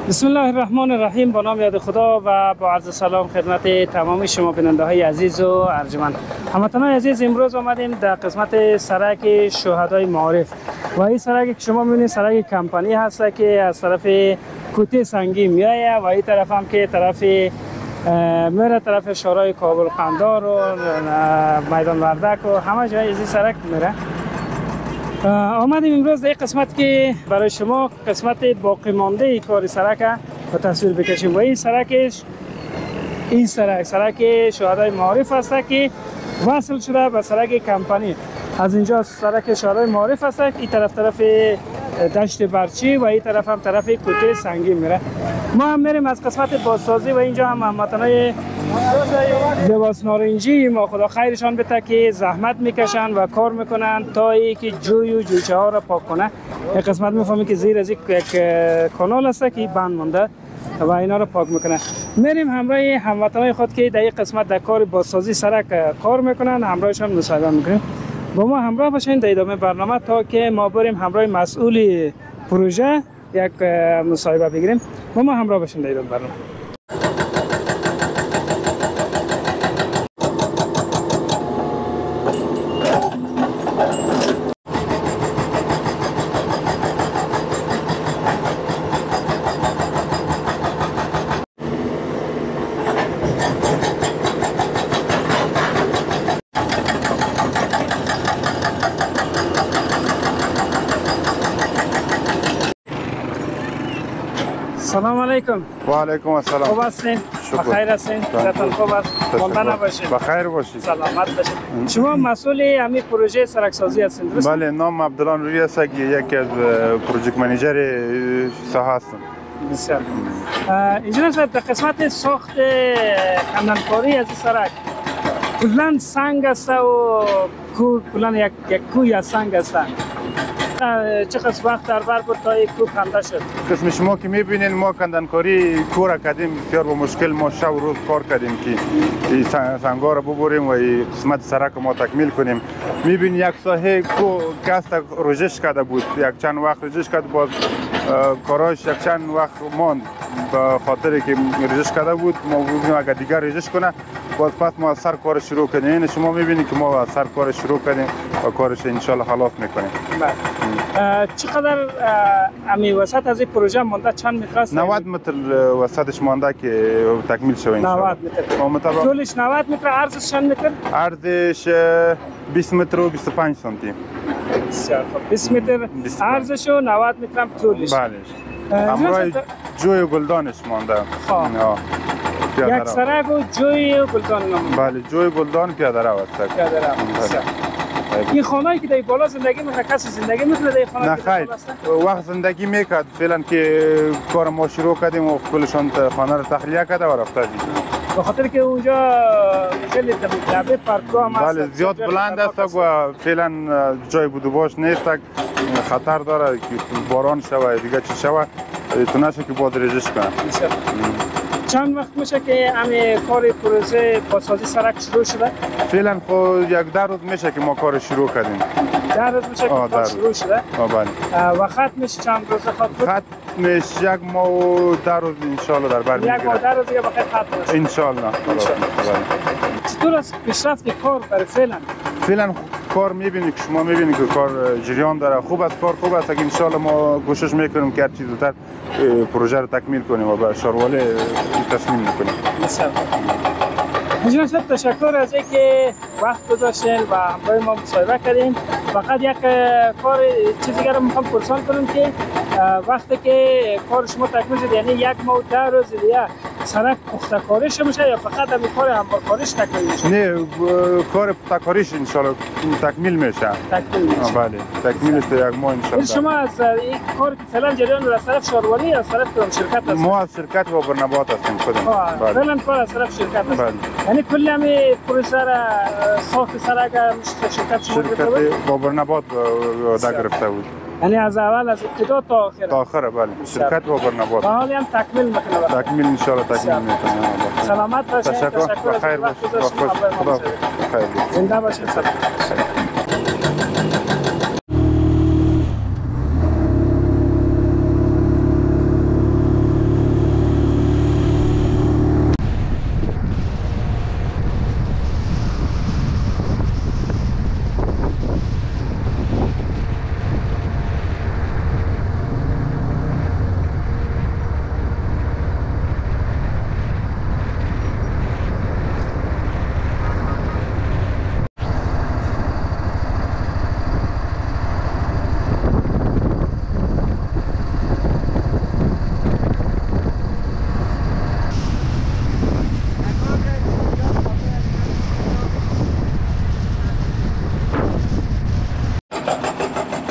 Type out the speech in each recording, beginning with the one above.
بسم الله الرحمن الرحیم. با نام یاد خدا و با عرض سلام خدمت تمام شما بیننده های عزیز و ارجمند. هموطنان عزیز، امروز آمدیم در قسمت سرک شهدای معارف و این سرک که شما میبینید سرک کمپانی هست که از طرف کوته سنگی میایه و این طرف هم که طرف میره طرف شورای کابل قندار و میدان وردک و همه جای از این سرک میره. آمدیم امروز در قسمت که برای شما قسمت باقی مانده کار سرک رو تصویر بکشیم و این سرکش سرک شهدای معارف است که وصل شده به سرک کمپانی. از اینجا سرک شهدای معارف است، این طرف دشت برچی و این طرف هم طرف کوته سنگی میره. ما هم میریم از قسمت بازسازی و اینجا هم هموطنای لباس نارنجی ما خدا خیرشان بده که زحمت میکشن و کار میکنن تا اینکه جوی و جویچه ها را پاک کنه. این قسمت میفهمیم که زیر از یک کانال است که بند مانده و اینا را پاک میکنه. میریم همراه هموطنای خود که در این قسمت در کار بازسازی سرک کار میکنن، همراهشان مصاحبه میکنیم. با ما همراه باشین در ادامه برنامه تا که ما بریم همراه مسئول پروژه یک مصاحبه بگیریم. با ما همراه باشین در ادامه برنامه. سلام علیکم. و علیکم السلام. خوب هستین؟ بخیر هستین؟ صحتتون خوب است؟ مانده نباشین. بخیر باشید. سلامت باشین. شما مسئول همین پروژه سرک سازی هستین، درست؟ بله، نام عبدالله نوری است که یکی از پروژکت منیجر ساحه هستم. بسیار. انجینر صاحب، در قسمت ساخت کندنکاری از این سرک کلا سنگ است و کلا یک کوی از سنگ است. چقدر وقت در بر بود تا این کوه کنده شد؟ قسم شما که میبینین ما کندنکاری کار کردیم، بسیار با مشکل ما شب و روز کار کردیم که این سنگا را ببریم و این قسمت سرک ما تکمیل کنیم. میبین یک ساحه کو کاست روزش کرده بود، یک چند وقت روزش کرد، باز کاراش یک چند وقت ماند به خاطر که روزش کرده بود. ما گفتیم اگر دیگر روزش کنه باز پس ما سر کار شروع کنیم. این شما میبینید که ما سر کار شروع کردیم و کارش ان شاء الله خلاص میکنیم. چقدر امی وسط از این پروژه مانده؟ چند متر است؟ 90 متر وسطش مانده که تکمیل شود ان شاء الله. 90 متر. طولش 90 متر، عرضش چند متر؟ عرضش 20 متر و 25 سانتی. بسیار خوب. 20 متر عرضش و 90 متر هم طولش. بله. همراه جوی و گلدانش مانده. یک سرک و جوی و گلدان مانده. بله، جوی گلدان پیاده رو است. پیاده رو. این خانه‌ای که در بالا زندگی می‌کنه، کسی زندگی می‌کنه در این خانه؟ نه خیر، وقت زندگی میکرد. فعلا که کار ما شروع کردیم و کلشون خانه رو تخلیه کرده و رفته دید. به خاطر که اونجا خیلی لبه پرتو هم هست. بله، زیاد بلند است و فعلا جای بود و باش نیست، خطر داره که باران شوه دیگه چی شوه تونشه که باید رژش کنه. چند وقت میشه که همین کار پروژه بازسازی سرک شروع شده؟ فعلا خود یک 10 روز میشه که ما کار شروع کردیم. 10 روز میشه که کار شروع شده؟ بله. و ختمش چند روز خواهد بود؟ ختمش 1 ماه و 10 روز ان شاء الله در بر میگیره. 1 ماه و 10 روز دیگه بخیر ختم است. ان شاء الله. چطور است پیشرفت کار برای فعلا؟ فعلا کار میبینید که شما میبینید که کار جریان داره. خوب است، کار خوب است. ان شاء الله ما کوشش میکنیم که هر چیز زودتر پروژه رو تکمیل کنیم و به شارواله تصمیم میکنیم. بسیار انجینر صاحب، تشکر از اینکه وقت گذاشتین و همراه ما مصاحبه کردین. فقط یک کار چیزی رو میخوام پرسان کنم که وقتی که کار شما تکمیل شد، یعنی 1 ماه و 10 روز دیگه سرک پخته کاریش میشه یا فقط همین کار هموار کاریش تکمیل میشه؟ نه، کار پخته کاریش ان شاء الله تکمیل میشه. تکمیل میشه. بله، تکمیلش در 1 ماه ان شاء الله. شما از این کار که فعلا جریان از طرف شاروالی یا از طرف شرکت هست؟ ما از شرکت و برنبات هستیم خودمون. فعلا کار از طرف شرکت هست. بله. یعنی کل همین پروژه را ساخت سرک شرکت شما گرفته بود؟ شرکت با برنبات گرفته بود. یعنی از اول از ابتدا تا آخر؟ تا آخر. بله، شرکت با برنبات. و حالی هم تکمیل میکنه؟ تکمیل ان شاء الله تکمیل میکنه. سلامت باشید. تشکر از وقت گذاشتید. خدا خیر. زنده باشید.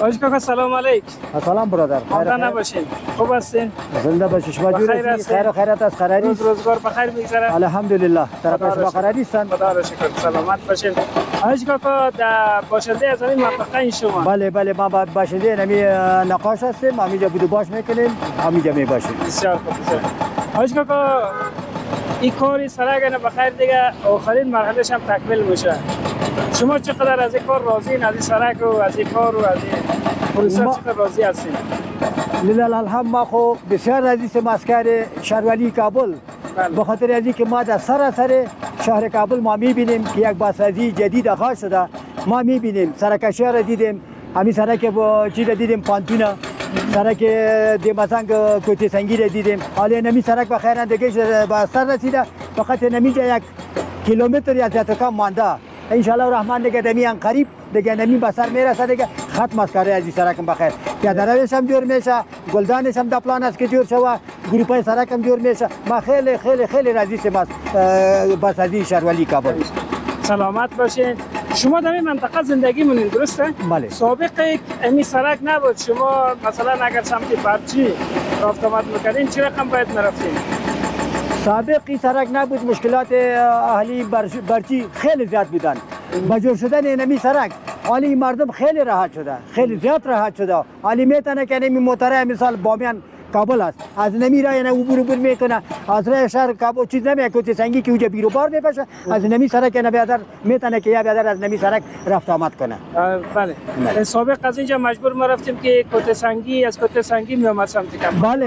آج کاکا سلام علیک. سلام برادر. خدا نباشین. خوب هستین؟ زنده باشی. شما جور خیر و خیرات است. قراری روزگار بخیر میگذره. الحمدلله. طرف شما قراری هستن؟ خدا را شکر. سلامت باشین. آج کاکا باشنده از این منطقه شما. بله ما باشنده نمی نقاش هستیم. همینجا بود باش میکنیم. همینجا میباشیم. بسیار خوب. آج کاکا این کاری سرک نه بخیر دیگه آخرین مرحلهش هم تکمیل میشه. شما چقدر از این کار راضیین؟ از این سرک و از این کار و از این پروسه چقدر راضی هستین؟ لله الحمد ما خو بسیار راضی هستیم از کار شهرولی کابل. به خاطر از اینکه ما در سراسر شهر کابل ما میبینیم که یک بازسازی جدید آغاز شده. ما میبینیم سرکشی را دیدیم، همین سرک با چیز دیدیم، پانتونا سرک دیماسنگ کوتی سنگی را دیدیم. حالا نمی سرک به خیر دیگه به سر رسیده، فقط نمیجا 1 کیلومتر یا زیاد کم مانده. ان شاء الله الرحمن دیگه دمیان قریب دیگه نمی به سر میرسه دیگه ختم از کار از سرک بخیر. پیاده رویش هم جور میشه، گلدانش هم در پلان است که جور شوه، گروپای سرک هم جور میشه. ما خیلی خیلی خیلی راضی هستیم از بازسازی شهرولی کابل. سلامت باشین. شما در این منطقه زندگی مونین درسته؟ بله. سابق امی سرک نبود. شما مثلا اگر سمت برچی رفت آمد میکردین چه رقم باید میرفتین؟ سابقی سرک نبود، مشکلات اهلی برچی خیلی زیاد بودن. مجبور شدن اینمی سرک حالی مردم خیلی راحت شده، خیلی زیاد راحت شده. حالی میتونه که اینمی موتره مثال بامیان کابل است، از نمی راه عبور میکنه، از راه شهر کابل چیز نمیکنه، سنگی که اونجا بیرو بار میپاشه، از نمی سرک نه بیادر میتونه که یا بیادر از نمی سرک رفت آمد کنه. بله. سابق از اینجا مجبور ما رفتیم که کوته سنگی از کوته سنگی می اومد سمت کابل.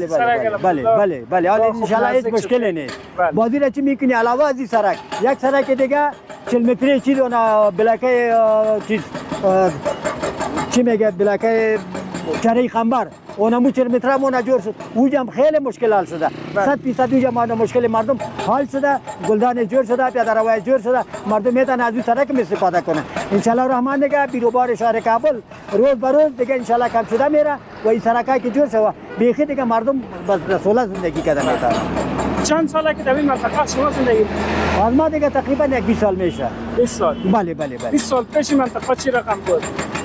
بله. حالا ان شاء الله هیچ مشکلی نیست. بازی را چی میکنی علاوه از این سرک یک سرک دیگه 40 متری چیز اون بلاکه چیز چی میگه بلاکه چرای خنبر اونمو 40 متر مون جور شد. اونجا خیلی مشکل حل شده. 100% اونجا مشکل مردم حل شده، گلدان جور شده، پیاده روی جور شده، مردم میتونن از این سرک استفاده کنن. ان شاء الله الرحمن دیگه بیروبار شهر کابل روز به روز دیگه ان شاء الله کم شده میره و این سرکایی که جور شده بیخی دیگه مردم بس سولا زندگی کردن میتونن. چند ساله که در این منطقه شما زندگی میکنید؟ از ما دیگه تقریبا 20 سال میشه. 20 سال. بله. 20 سال پیش منطقه چی رقم بود؟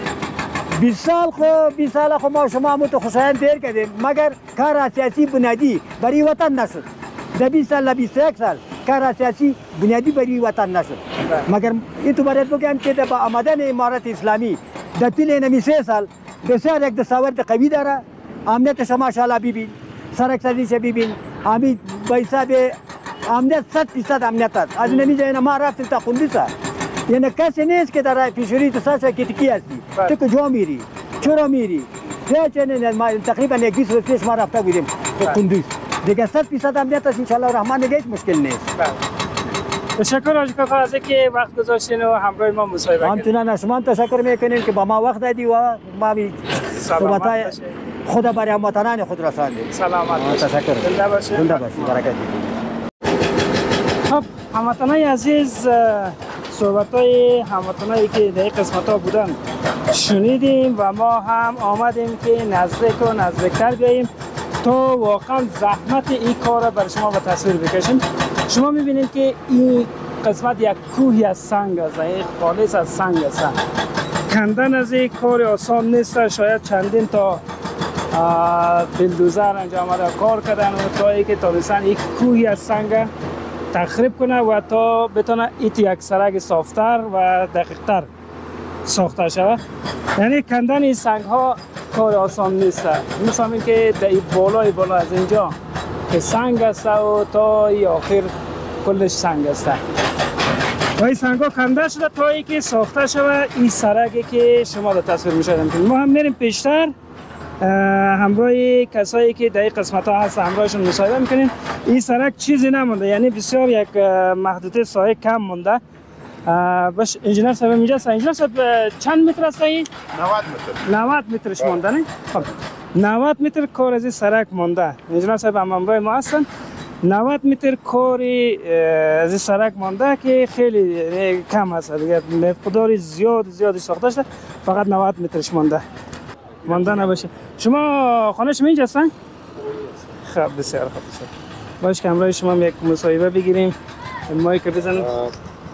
20 سال خو ما شما هم تو خوشایند دیر کردیم، مگر کار سیاسی بنیادی برای وطن نشد. در 20 سال 21 سال کار سیاسی بنیادی برای وطن نشد. مگر این تو باید بگم که با آمدن امارت اسلامی در طول نمی 3 سال بسیار یک دستاورد قوی داره. امنیت شما ماشاءالله ببین، سرک سازیش ببین، همین با حساب امنیت 100% امنیت است. از نمیجا اینا ما رفتیم تا قندوز. یعنی کسی نیست که در پیشوری تو ساشا کتکی هستی. تو کجا میری؟ چرا میری؟ ما تقریبا 20 روز پیش ما رفته بودیم به قندوز. دیگه 100% امنیت است. ان شاء الله الرحمن دیگه هیچ مشکل نیست. تشکر آج کاکا از اینکه وقت گذاشتین و همراه ما مصاحبه کردین. همچنان شما تشکر میکنیم که با ما وقت دادی و ما صحبتای خدا برای هموطنان خود رساندید. سلامت تشکر. زنده باشید. زنده باشید. برکت. خب هموطنان عزیز، صحبت‌های هموطنایی که در این قسمت‌ها بودن شنیدیم و ما هم آمدیم که نزدیکتر بیاییم تا واقعا زحمت این کار را برای شما به تصویر بکشیم. شما می‌بینید که این قسمت یک کوهی از سنگ است، این خالص از سنگ است. کندن از این کار آسان نیست. شاید چندین تا بلدوزر انجام کار کردن و تا اینکه تونستن یک کوهی از سنگ تخریب کنه و تا بتونه یک سرک صافتر و دقیقتر ساخته شود. یعنی کندن این سنگ ها کار آسان نیست. می‌فهمید که در بالا از اینجا که سنگ است و تا آخر کلش سنگ است. و این سنگ ها کنده شده تا اینکه ساخته شود این سرکی که شما در تصویر می‌شدید. ما هم میریم پیشتر همراه کسایی که در این قسمت ها هست همراهشون مصاحبه میکنیم. این سرک چیزی نمونده، یعنی بسیار یک محدوده سایه کم مونده. باش انجینر صاحب اینجا است. انجینر صاحب چند متر است این؟ 90 مترش مونده نه؟ خب 90 متر کار از این سرک مونده. انجینر صاحب هم همراه ما هستن. 90 متر کاری از این سرک مونده که خیلی کم است دیگه، مقداری زیادی ساخته شده، فقط 90 مترش مونده نباشه. شما خانه شما اینجا هستن؟ خب بسیار خوب. باش که همراه شما یک مصاحبه بگیریم. مایک بزنید.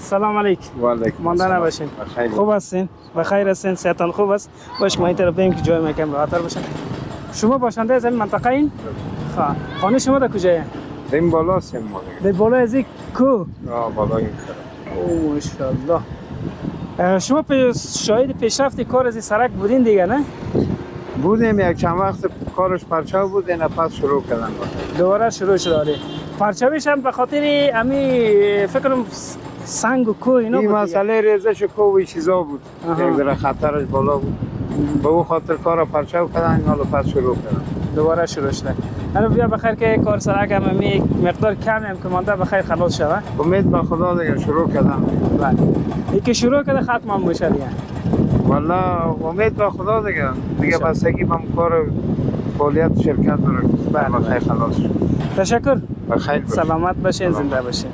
سلام علیکم. و علیکم مانده السلام. نباشین. بخیر. خوب هستین؟ بخیر هستین؟ صحتان خوب است؟ باش ما این طرف بریم که جای ما کم راحت‌تر باشه. شما باشنده از این منطقه این؟ خب خانه شما در کجایه؟ این بالا سیم ما در بالا از این کو؟ بالا این او ماشاءالله. شما شاهد پیشرفت کار از این سرک بودین دیگه نه؟ بودیم یک چند وقت کارش پرچاو بود اینا پس شروع کردن دوباره شروع شد آره. پرچاویش هم به خاطر امی فکرم سنگ و کوه اینا این بود. مسئله ریزش کوه و چیزا بود. آها. یک ذره خطرش بالا بود. به او خاطر کار پرچاو کردن حالا پس شروع کردن. دوباره شروع شده. حالا بیا بخیر که کار سرک هم امی مقدار کمی هم که مانده بخیر خلاص شوه. امید به خدا دیگه شروع کردم. بله. یکی شروع کرده ختم هم میشه دیگه. والله امید به خدا دیگه بستگی به کار فعالیت شرکت داره. بله. بخیر خلاص شد. تشکر. بخیر باشید. سلامت باشین زنده باشین.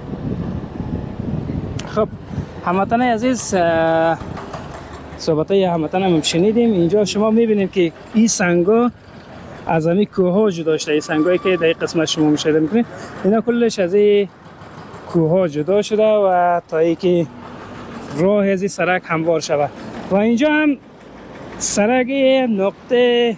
خب هموطنان عزیز صحبتای هموطن هم شنیدیم. اینجا شما میبینید که این سنگا از همین کوه ها جدا شده. این سنگایی که در این قسمت شما مشاهده میکنید اینا کلش از این کوه ها جدا شده و تا اینکه راه از این سرک هموار شود. و اینجا هم سرک نقطه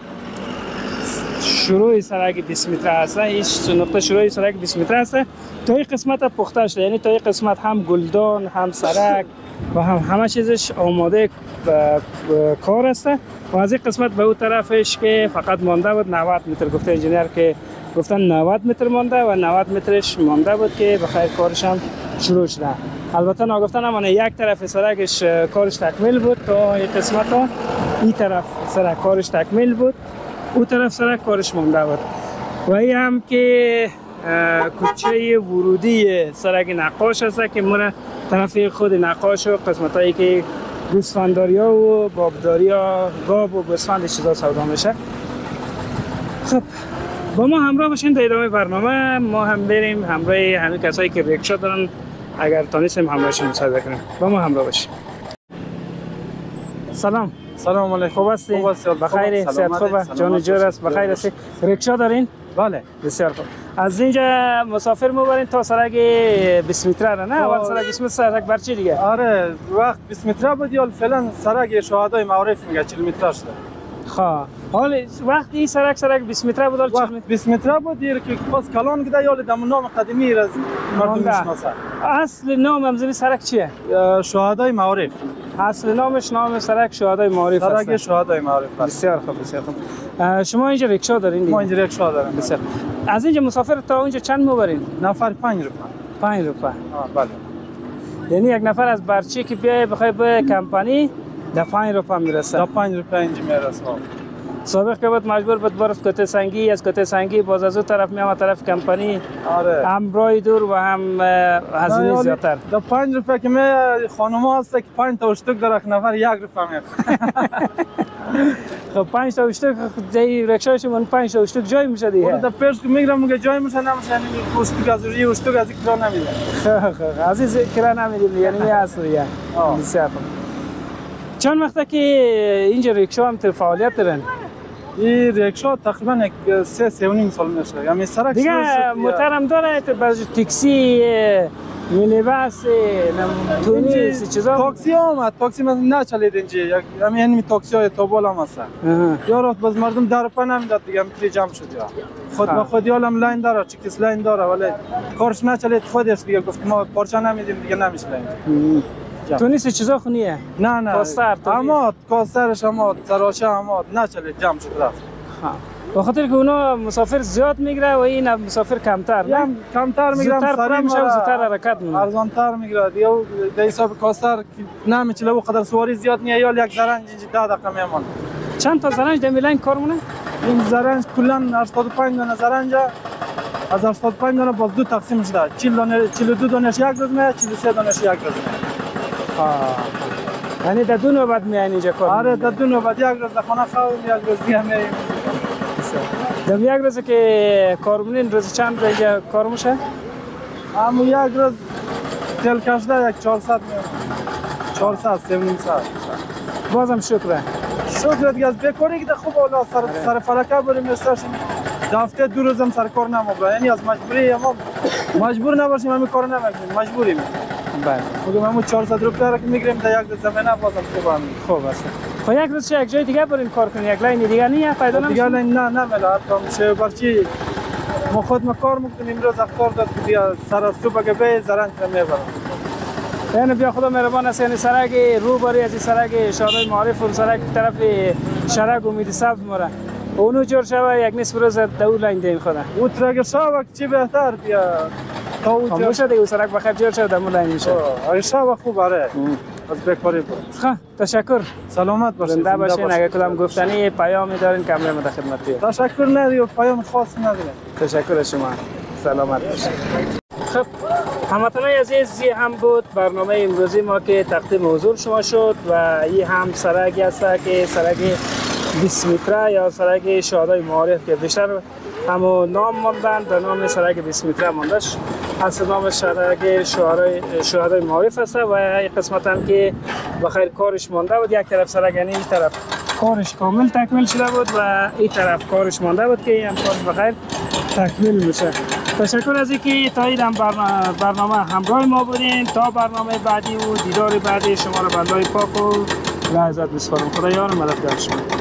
شروع سرک 20 متر هست. این نقطه شروع سرک 20 متر هست. تا این قسمت پخته شده، یعنی تا این قسمت هم گلدان هم سرک و همه چیزش آماده کار است. و از این قسمت به اون طرفش که فقط مانده بود 90 متر گفته انجینیر که گفتن 90 متر مانده و 90 مترش مانده بود که بخیر کارش هم شروع شده. البته نگفتن اما یک طرف سرکش کارش تکمیل بود تا این قسمت ها، این طرف سرک کارش تکمیل بود، اون طرف سرک کارش مانده بود. و این هم که کوچه ورودی سرک نقاش است که ما طرف خود نقاش و قسمت هایی که گوسفندداری ها و بابداری ها گاو و گوسفند چیزا سودا میشه. خب با ما همراه باشین در ادامه برنامه. ما هم بریم همراه همین کسایی که رکشا دارن اگر تانستیم همراهشون مصاحبه کنیم. با ما همراه باشین. سلام. سلام علیکم. خوب هستی؟ خوب هستی؟ بخیر؟ صحت خوبه؟ جان جور است؟ بخیر هستی؟ رکشا دارین؟ بله. بسیار خوب. از اینجا مسافر میبرین تا سرک 20 متر نه؟ اول سرک 20 متر سرک برچی دیگه؟ آره وقت 20 متر بود یا فعلا سرک شهدای معارف میگه 40 متر شده. خب حال وقتی این سرک 20 متر بود وقت 20 متر بود دیر که پاس کلان گده یا دم نام قدیمی از مردم میشناسه. اصل نام همزنی سرک چیه؟ شهدای معارف. اصل نامش نام سرک شهدای معارف است. سرک شهدای معارف. بسیار خوب بسیار خوب. شما اینجا رکشا دارین دیگه؟ ما اینجا رکشا داریم. بسیار. از اینجا مسافر تا اونجا چند میبرین؟ نفر 5 روپیه. 5 روپیه. بله. یعنی یک نفر از برچی که بیای بخوای به کمپانی در 5 روپیه میرسه. در 5 روپیه اینجا میرسه. سابق که بود مجبور بود برفت کته سنگی، از کته سنگی باز از اون طرف میام طرف کمپانی. آره. هم راه دور و هم هزینه زیادتر. در 5 روپیه که خانوما هست که 5 تا اشتک در یک نفر 1 روپیه میخوره. خب 5 تا اشتک جای رکشاش من 5 تا اشتک جای میشه دیگه. در پیش که میگم میگه جای میشه نمیشه اشتک از روی اشتک از کرا نمیده. خب عزیز کرا نمیدیم یعنی می اصل دیگه. بسیار خوب. چند وقته که اینجا رکشا هم فعالیت دارن؟ این رکشا تقریبا 3.5 سال میشه. یعنی سرک دیگه محترم داره بعضی تاکسی مینیبس تونیس چیزا تاکسی آمد تاکسی من نچلید اینجا یعنی تاکسی های توبال هم هستن یا رات باز مردم در پا نمیداد دیگه میتونی جمع شد یا خود با خود یالم لاین داره چکس لاین داره ولی کارش نچلید خودش دیگه گفت ما پارچه نمیدیم دیگه نمیشه لاین تونیس چیزا خونیه نه کاستر اما کاسترش اما سراشه اما نچلید جمع شد رفت به خاطر که اونا مسافر زیاد میگیره و این مسافر کمتر یا کمتر میگیرم زودتر میشه و زودتر حرکت میکنه ارزانتر میگیره دیگه در حساب کاستر نمیچله و قدر سواری زیاد نیه یا یک زرنج 10 دقیقه میمونه چند تا زرنج در میلان کار مونه این زرنج کلا 85 دانه زرنج از 85 دانه باز دو تقسیم شده 42 دانش یک روز میاد 43 دانش یک روز میاد یعنی در دو نوبت میان اینجا کار آره در دو نوبت یک روز در خانه خوابیم یک روز دیگه میایم در یک روز که کار می‌کنین روز چند اینجا کار میشه؟ اما یک روز تل کشده یک 400 میاد 400 3.5 ساعت بازم شکر دیگه از بیکاری که خوب اولا سر فلکه بریم استاشیم دفته 2 روزم سر کار نموبره یعنی از مجبوری ما مجبور نباشیم همین کار نمیکنیم مجبوریم بله میگم همون 400 روپیه را که میگیریم در یک زمینه بازم خوبه. خوب است. خب یک روز یک جای دیگه برین کار کنی، یک لاین دیگه نه پیدا نمیشه. دیگه لاین نه ملا حتی میشه برچی ما خود کار میکنیم امروز افکار داد که بیا سر از صبح که به زرنگ را میبرم. یعنی بیا خدا مهربان است، یعنی سرک روبری از سرک شارع معارف و سرک طرف شرق امید سبز مره اونو جور شوه یک نصف روز دو لاین دین خدا او ترک شاوک چی بهتر بیا تا او جور خاموشه دیگه سرک بخیر جور شد دمو لاین میشه. آره شاوک خوب آره از بکاری بود. خب تشکر، سلامت باشید. زنده باشین. اگه کدام گفتنی پیامی دارین کاملا در خدمتتون. تشکر نداریم، پیام خاص نداریم. تشکر از شما، سلامت باشید. خب هموطنان عزیز، این هم بود برنامه امروزی ما که تقدیم حضور شما شد و این هم سرکی است که سرک 20 متره یا سرک شهدای معارف که بیشتر همو نام ماندن در نام سرک 20 متره ماندش، اصل نام سرک شهدای معارف است و این قسمت هم که بخیر کارش مانده بود. یک طرف سرک یعنی این طرف کارش کامل تکمیل شده بود و این طرف کارش مانده بود که هم کارش بخیر تکمیل میشه. تشکر از اینکه تا این برنامه همراه ما بودین. تا برنامه بعدی و دیدار بعدی شما را به الله پاک و لحظت بسپارم. خدا یار و مددگار شما.